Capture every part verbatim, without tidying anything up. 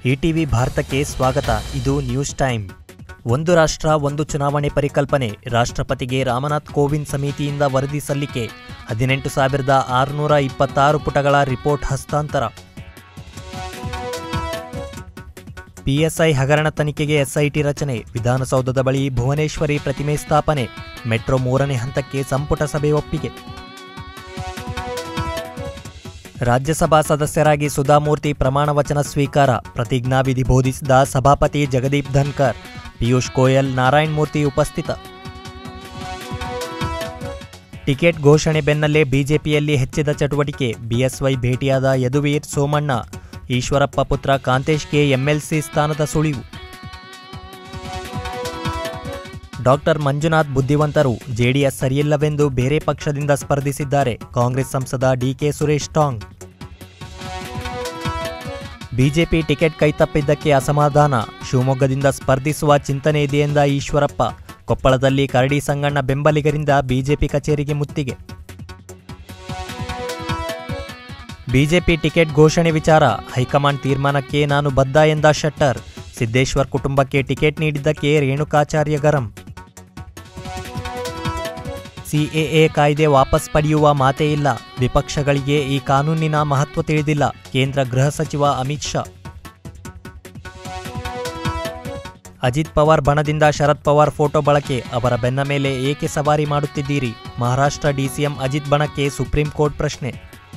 ETV ಭಾರತಕ್ಕೆ ಸ್ವಾಗತ. ಇದು ನ್ಯೂಸ್ ಟೈಮ್. ಒಂದು ರಾಷ್ಟ್ರ ಒಂದು ಚುನಾವಣೆ ಪರಿಕಲ್ಪನೆ. ರಾಷ್ಟ್ರಪತಿಗೆ ರಾಮನಾಥ್ ಕೋವಿಂದ್ ಸಮಿತಿಯಿಂದ ವರದಿ ಸಲ್ಲಿಕೆ. ಹದಿನೆಂಟು ಸಾವಿರದ ಆರುನೂರ ಇಪ್ಪತ್ತಾರು ಪುಟಗಳ ರಿಪೋರ್ಟ್ ಹಸ್ತಾಂತರ. ಪಿಎಸ್ಐ ಹಗರಣ ತನಿಖೆಗೆ ಎಸ್ಐಟಿ ರಚನೆ. ವಿಧಾನಸೌಧದ ಬಳಿ ಭುವನೇಶ್ವರಿ ಪ್ರತಿಮೆ ಸ್ಥಾಪನೆ. ಮೆಟ್ರೋ ಮೂರನೇ ಹಂತಕ್ಕೆ ಸಂಪುಟ ಸಭೆ ಒಪ್ಪಿಗೆ. ರಾಜ್ಯಸಭಾ ಸದಸ್ಯರಾಗಿ ಸುಧಾಮೂರ್ತಿ ಪ್ರಮಾಣ ವಚನ ಸ್ವೀಕಾರ. ಪ್ರತಿಜ್ಞಾವಿಧಿ ಬೋಧಿಸಿದ ಸಭಾಪತಿ ಜಗದೀಪ್ ಧನ್ಕರ್. ಪಿಯೂಷ್ ಗೋಯಲ್, ನಾರಾಯಣ್ ಮೂರ್ತಿ ಉಪಸ್ಥಿತ. ಟಿಕೆಟ್ ಘೋಷಣೆ ಬೆನ್ನಲ್ಲೇ ಬಿಜೆಪಿಯಲ್ಲಿ ಹೆಚ್ಚಿದ ಚಟುವಟಿಕೆ. ಬಿಎಸ್ವೈ ಭೇಟಿಯಾದ ಯದುವೀರ್ ಸೋಮಣ್ಣ. ಈಶ್ವರಪ್ಪ ಪುತ್ರ ಕಾಂತೇಶ್ಗೆ ಎಂಎಲ್ಸಿ ಸ್ಥಾನದ ಸುಳಿವು. ಡಾಕ್ಟರ್ ಮಂಜುನಾಥ್ ಬುದ್ಧಿವಂತರು, ಜೆಡಿಎಸ್ ಸರಿಯಿಲ್ಲವೆಂದು ಬೇರೆ ಪಕ್ಷದಿಂದ ಸ್ಪರ್ಧಿಸಿದ್ದಾರೆ. ಕಾಂಗ್ರೆಸ್ ಸಂಸದ ಡಿಕೆ ಸುರೇಶ್ ಟಾಂಗ್. ಬಿಜೆಪಿ ಟಿಕೆಟ್ ಕೈತಪ್ಪಿದ್ದಕ್ಕೆ ಅಸಮಾಧಾನ. ಶಿವಮೊಗ್ಗದಿಂದ ಸ್ಪರ್ಧಿಸುವ ಚಿಂತನೆ ಇದೆಯೆಂದ ಈಶ್ವರಪ್ಪ. ಕೊಪ್ಪಳದಲ್ಲಿ ಕರಡಿ ಸಂಗಣ್ಣ ಬೆಂಬಲಿಗರಿಂದ ಬಿಜೆಪಿ ಕಚೇರಿಗೆ ಮುತ್ತಿಗೆ. ಬಿಜೆಪಿ ಟಿಕೆಟ್ ಘೋಷಣೆ ವಿಚಾರ. ಹೈಕಮಾಂಡ್ ತೀರ್ಮಾನಕ್ಕೆ ನಾನು ಬದ್ಧ ಎಂದ ಶೆಟ್ಟರ್. ಸಿದ್ದೇಶ್ವರ್ ಕುಟುಂಬಕ್ಕೆ ಟಿಕೆಟ್ ನೀಡಿದ್ದಕ್ಕೆ ರೇಣುಕಾಚಾರ್ಯ ಗರಂ. ಸಿಎಎ ಕಾಯ್ದೆ ವಾಪಸ್ ಪಡೆಯುವ ಮಾತೇ ಇಲ್ಲ. ವಿಪಕ್ಷಗಳಿಗೆ ಈ ಕಾನೂನಿನ ಮಹತ್ವ ತಿಳಿದಿಲ್ಲ. ಕೇಂದ್ರ ಗೃಹ ಸಚಿವ ಅಮಿತ್ ಶಾ. ಅಜಿತ್ ಪವಾರ್ ಬಣದಿಂದ ಶರದ್ ಪವಾರ್ ಫೋಟೋ ಬಳಕೆ. ಅವರ ಬೆನ್ನ ಮೇಲೆ ಏಕೆ ಸವಾರಿ ಮಾಡುತ್ತಿದ್ದೀರಿ? ಮಹಾರಾಷ್ಟ್ರ ಡಿಸಿಎಂ ಅಜಿತ್ ಬಣಕ್ಕೆ ಸುಪ್ರೀಂ ಕೋರ್ಟ್ ಪ್ರಶ್ನೆ.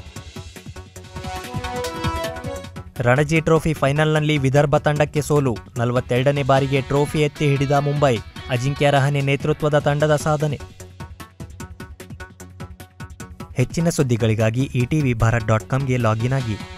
ರಣಜಿ ಟ್ರೋಫಿ ಫೈನಲ್ನಲ್ಲಿ ವಿದರ್ಭ ತಂಡಕ್ಕೆ ಸೋಲು. ನಲವತ್ತೆರಡನೇ ಬಾರಿಗೆ ಟ್ರೋಫಿ ಎತ್ತಿ ಹಿಡಿದ ಮುಂಬೈ. ಅಜಿಂಕ್ಯ ರಹಾನೆ ನೇತೃತ್ವದ ತಂಡದ ಸಾಧನೆ. ಹೆಚ್ಚಿನ ಸುದ್ದಿಗಳಿಗಾಗಿ ಇಟಿವಿ ಭಾರತ್ ಡಾಟ್ ಕಾಮ್ಗೆ ಲಾಗಿನ್ ಆಗಿ.